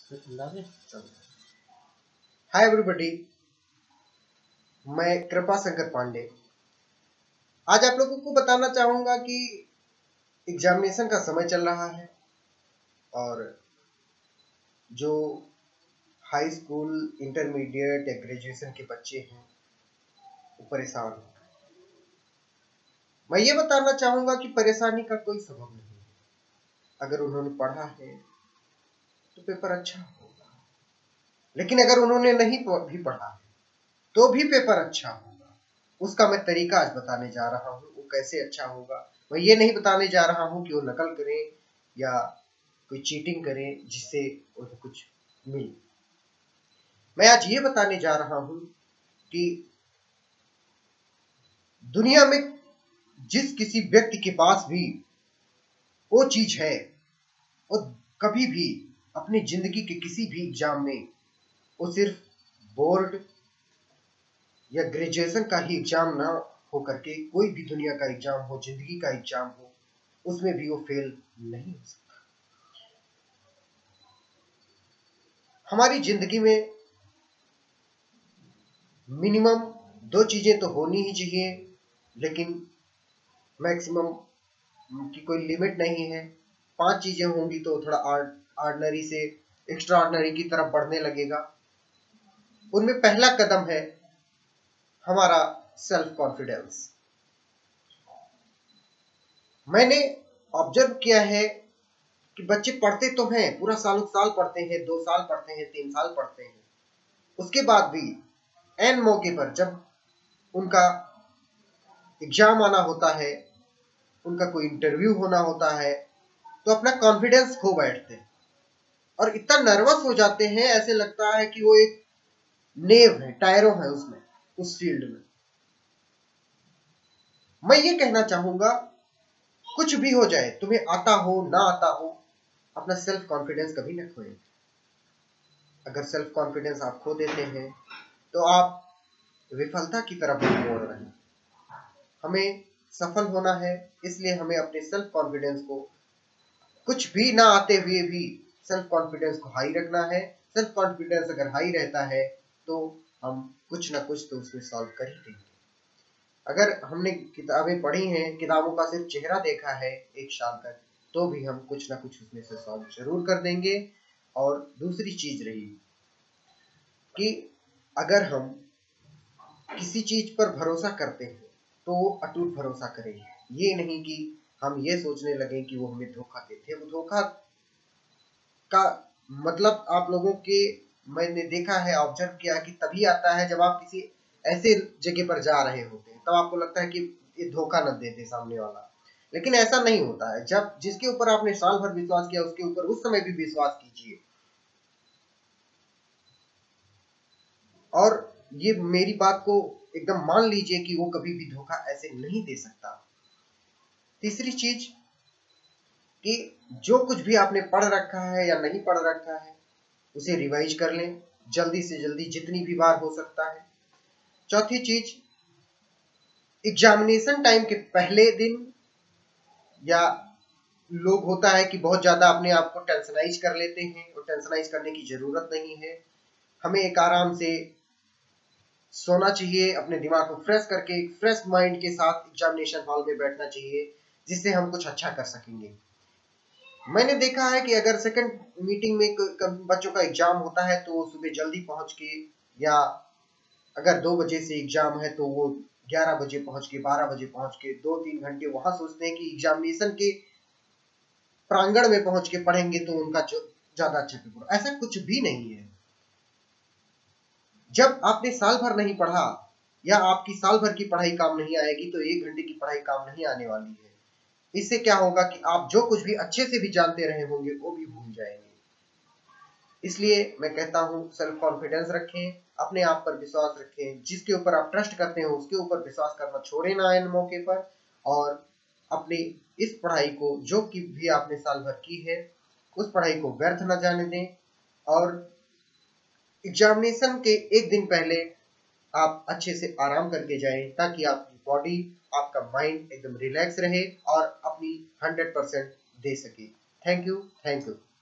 Hi everybody, मैं कृपा शंकर पांडे। आज आप लोगों को बताना चाहूंगा कि एग्जामिनेशन का समय चल रहा है और जो हाई स्कूल, इंटरमीडिएट या ग्रेजुएशन के बच्चे हैं वो परेशान हैं। मैं ये बताना चाहूंगा कि परेशानी का कोई सबब नहीं है। अगर उन्होंने पढ़ा है तो पेपर अच्छा होगा, लेकिन अगर उन्होंने नहीं भी पढ़ा है तो भी पेपर अच्छा होगा। उसका मैं तरीका आज बताने जा रहा हूँ। वो कैसे अच्छा होगा, मैं ये नहीं बताने जा रहा हूँ कि वो नकल करें या कोई चीटिंग करें जिससे उन्हें कुछ मिले। मैं आज ये बताने जा रहा हूँ कि दुनिया में जिस किसी व्यक्ति के पास भी वो चीज है, वो कभी भी अपनी जिंदगी के किसी भी एग्जाम में वो सिर्फ बोर्ड या ग्रेजुएशन का ही एग्जाम ना हो करके कोई भी दुनिया का एग्जाम हो, जिंदगी का एग्जाम हो, उसमें भी वो फेल नहीं हो सकता। हमारी जिंदगी में मिनिमम 2 चीजें तो होनी ही चाहिए, लेकिन मैक्सिमम की कोई लिमिट नहीं है। 5 चीजें होंगी तो थोड़ा ऑर्डिनरी से एक्स्ट्रा ऑर्डिनरी की तरफ बढ़ने लगेगा। उनमें पहला कदम है हमारा सेल्फ कॉन्फिडेंस। मैंने ऑब्जर्व किया है कि बच्चे पढ़ते तो हैं, पूरा साल पढ़ते हैं, 2 साल पढ़ते हैं, 3 साल पढ़ते हैं, उसके बाद भी एन मौके पर जब उनका एग्जाम आना होता है, उनका कोई इंटरव्यू होना होता है, तो अपना कॉन्फिडेंस खो बैठते हैं और इतना नर्वस हो जाते हैं, ऐसे लगता है कि वो एक नेव है, टायरों है उसमें, उस फील्ड में। मैं ये कहना चाहूंगा, कुछ भी हो जाए, तुम्हें आता हो ना आता हो, अपना सेल्फ कॉन्फिडेंस कभी न खोए। अगर सेल्फ कॉन्फिडेंस आप खो देते हैं तो आप विफलता की तरफ मोड़ रहे हैं। हमें सफल होना है, इसलिए हमें अपने सेल्फ कॉन्फिडेंस को कुछ भी ना आते हुए भी सेल्फ कॉन्फिडेंस को हाई रखना है। सेल्फ कॉन्फिडेंस अगर हाई रहता है तो हम कुछ ना कुछ तो उसमें सॉल्व कर ही देंगे। अगर हमने किताबें पढ़ी हैं, किताबों का सिर्फ चेहरा देखा है 1 साल तक, तो भी हम कुछ ना कुछ उसमें से सॉल्व जरूर कर देंगे। और दूसरी चीज रही कि अगर हम किसी चीज पर भरोसा करते हैं तो वो अटूट भरोसा करें। ये नहीं कि हम ये सोचने लगे कि वो हमें धोखा देते। वो धोखा का मतलब आप लोगों के, मैंने देखा है, ऑब्जर्व किया कि तभी आता है जब आप किसी ऐसे जगह पर जा रहे होते हैं, तब आपको लगता है कि ये धोखा न दे दे सामने वाला। लेकिन ऐसा नहीं होता है। जब जिसके ऊपर आपने साल भर विश्वास किया, उसके ऊपर उस समय भी विश्वास कीजिए। और ये मेरी बात को एकदम मान लीजिए कि वो कभी भी धोखा ऐसे नहीं दे सकता। तीसरी चीज कि जो कुछ भी आपने पढ़ रखा है या नहीं पढ़ रखा है, उसे रिवाइज कर लें जल्दी से जल्दी, जितनी भी बार हो सकता है। चौथी चीज, एग्जामिनेशन टाइम के पहले दिन या लोग होता है कि बहुत ज्यादा अपने आप को टेंशनाइज कर लेते हैं, और टेंशनाइज करने की जरूरत नहीं है। हमें एक आराम से सोना चाहिए, अपने दिमाग को फ्रेश करके एक फ्रेश माइंड के साथ एग्जामिनेशन हॉल में बैठना चाहिए, जिससे हम कुछ अच्छा कर सकेंगे। मैंने देखा है कि अगर सेकंड मीटिंग में बच्चों का एग्जाम होता है तो सुबह जल्दी पहुंच के, या अगर 2 बजे से एग्जाम है तो वो 11 बजे पहुंच के, 12 बजे पहुंच के 2-3 घंटे वहां सोचते हैं कि एग्जामिनेशन के प्रांगण में पहुंच के पढ़ेंगे तो उनका ज्यादा अच्छा पेपर। ऐसा कुछ भी नहीं है। जब आपने साल भर नहीं पढ़ा या आपकी साल भर की पढ़ाई काम नहीं आएगी, तो 1 घंटे की पढ़ाई काम नहीं आने वाली है। इससे क्या होगा कि आप जो कुछ भी अच्छे से भी जानते रहे होंगे वो भी भूल जाएंगे। इसलिए मैं कहता हूं, सेल्फ कॉन्फिडेंस रखें, अपने आप पर विश्वास रखें, जिसके ऊपर आप ट्रस्ट करते हो उसके ऊपर विश्वास करना छोड़े ना इन मौके पर। और अपनी इस पढ़ाई को, जो कि भी आपने साल भर की है, उस पढ़ाई को व्यर्थ न जाने दें। और एग्जामिनेशन के 1 दिन पहले आप अच्छे से आराम करके जाएं, ताकि आपकी बॉडी, आपका माइंड एकदम रिलैक्स रहे और अपनी 100% दे सके। Thank you.